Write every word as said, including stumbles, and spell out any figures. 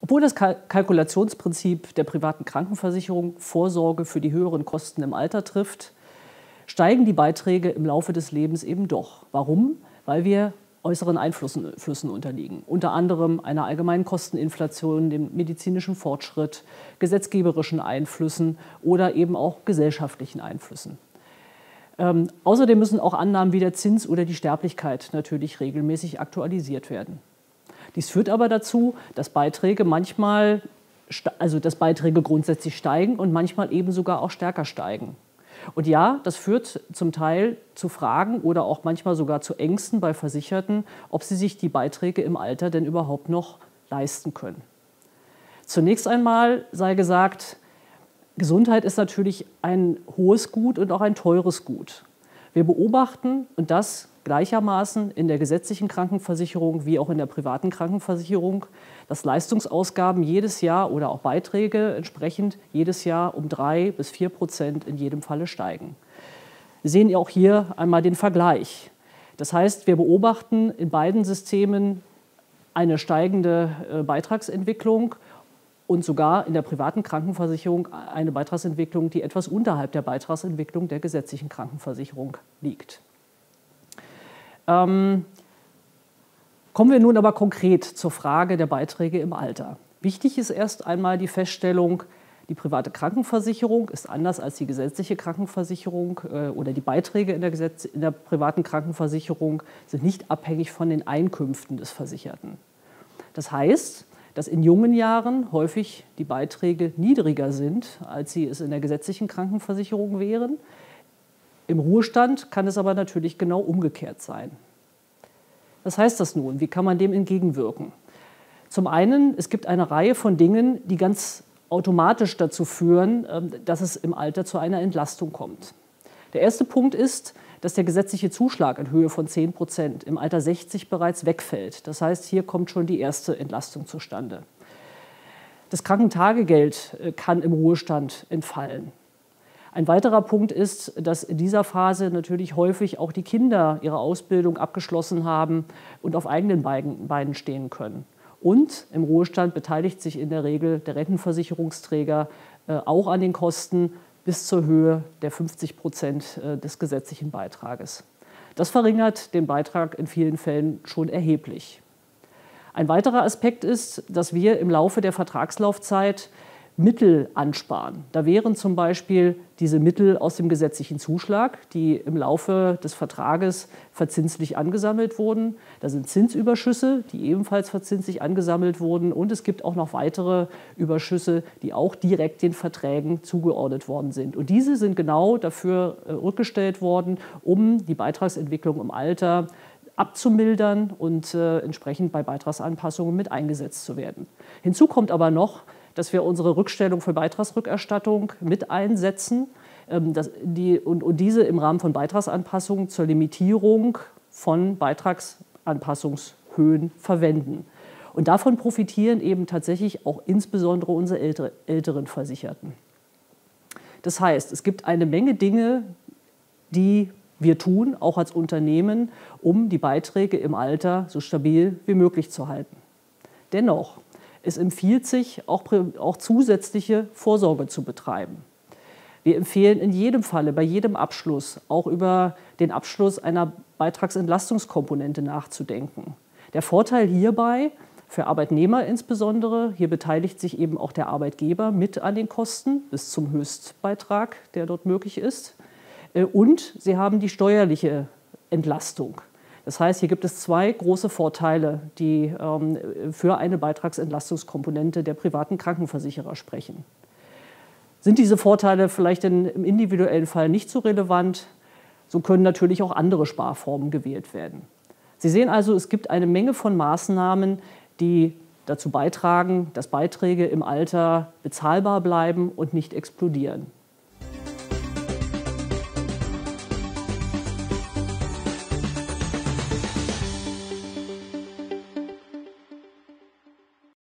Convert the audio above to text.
Obwohl das Kalkulationsprinzip der privaten Krankenversicherung Vorsorge für die höheren Kosten im Alter trifft, steigen die Beiträge im Laufe des Lebens eben doch. Warum? Weil wir äußeren Einflüssen Flüssen unterliegen. Unter anderem einer allgemeinen Kosteninflation, dem medizinischen Fortschritt, gesetzgeberischen Einflüssen oder eben auch gesellschaftlichen Einflüssen. Ähm, außerdem müssen auch Annahmen wie der Zins oder die Sterblichkeit natürlich regelmäßig aktualisiert werden. Dies führt aber dazu, dass Beiträge manchmal, also dass Beiträge grundsätzlich steigen und manchmal eben sogar auch stärker steigen. Und ja, das führt zum Teil zu Fragen oder auch manchmal sogar zu Ängsten bei Versicherten, ob sie sich die Beiträge im Alter denn überhaupt noch leisten können. Zunächst einmal sei gesagt, Gesundheit ist natürlich ein hohes Gut und auch ein teures Gut. Wir beobachten, und das gleichermaßen in der gesetzlichen Krankenversicherung wie auch in der privaten Krankenversicherung, dass Leistungsausgaben jedes Jahr oder auch Beiträge entsprechend jedes Jahr um drei bis vier Prozent in jedem Falle steigen. Wir sehen auch hier einmal den Vergleich. Das heißt, wir beobachten in beiden Systemen eine steigende äh, Beitragsentwicklung und sogar in der privaten Krankenversicherung eine Beitragsentwicklung, die etwas unterhalb der Beitragsentwicklung der gesetzlichen Krankenversicherung liegt. Ähm, kommen wir nun aber konkret zur Frage der Beiträge im Alter. Wichtig ist erst einmal die Feststellung, die private Krankenversicherung ist anders als die gesetzliche Krankenversicherung äh, oder die Beiträge in der, Gesetz in der privaten Krankenversicherung sind nicht abhängig von den Einkünften des Versicherten. Das heißt, dass in jungen Jahren häufig die Beiträge niedriger sind, als sie es in der gesetzlichen Krankenversicherung wären. Im Ruhestand kann es aber natürlich genau umgekehrt sein. Was heißt das nun? Wie kann man dem entgegenwirken? Zum einen, es gibt eine Reihe von Dingen, die ganz automatisch dazu führen, dass es im Alter zu einer Entlastung kommt. Der erste Punkt ist, dass der gesetzliche Zuschlag in Höhe von zehn Prozent im Alter sechzig bereits wegfällt. Das heißt, hier kommt schon die erste Entlastung zustande. Das Krankentagegeld kann im Ruhestand entfallen. Ein weiterer Punkt ist, dass in dieser Phase natürlich häufig auch die Kinder ihre Ausbildung abgeschlossen haben und auf eigenen Beinen stehen können. Und im Ruhestand beteiligt sich in der Regel der Rentenversicherungsträger auch an den Kosten bis zur Höhe der fünfzig Prozent des gesetzlichen Beitrages. Das verringert den Beitrag in vielen Fällen schon erheblich. Ein weiterer Aspekt ist, dass wir im Laufe der Vertragslaufzeit Mittel ansparen. Da wären zum Beispiel diese Mittel aus dem gesetzlichen Zuschlag, die im Laufe des Vertrages verzinslich angesammelt wurden. Da sind Zinsüberschüsse, die ebenfalls verzinslich angesammelt wurden. Und es gibt auch noch weitere Überschüsse, die auch direkt den Verträgen zugeordnet worden sind. Und diese sind genau dafür rückgestellt worden, um die Beitragsentwicklung im Alter abzumildern und äh, entsprechend bei Beitragsanpassungen mit eingesetzt zu werden. Hinzu kommt aber noch, dass wir unsere Rückstellung für Beitragsrückerstattung mit einsetzen ähm, dass die, und, und diese im Rahmen von Beitragsanpassungen zur Limitierung von Beitragsanpassungshöhen verwenden. Und davon profitieren eben tatsächlich auch insbesondere unsere ältere, älteren Versicherten. Das heißt, es gibt eine Menge Dinge, die wir tun, auch als Unternehmen, um die Beiträge im Alter so stabil wie möglich zu halten. Dennoch, es empfiehlt sich, auch, auch zusätzliche Vorsorge zu betreiben. Wir empfehlen in jedem Falle, bei jedem Abschluss, auch über den Abschluss einer Beitragsentlastungskomponente nachzudenken. Der Vorteil hierbei, für Arbeitnehmer insbesondere, hier beteiligt sich eben auch der Arbeitgeber mit an den Kosten bis zum Höchstbeitrag, der dort möglich ist. Und sie haben die steuerliche Entlastung. Das heißt, hier gibt es zwei große Vorteile, die ähm, für eine Beitragsentlastungskomponente der privaten Krankenversicherer sprechen. Sind diese Vorteile vielleicht in, im individuellen Fall nicht so relevant, so können natürlich auch andere Sparformen gewählt werden. Sie sehen also, es gibt eine Menge von Maßnahmen, die dazu beitragen, dass Beiträge im Alter bezahlbar bleiben und nicht explodieren.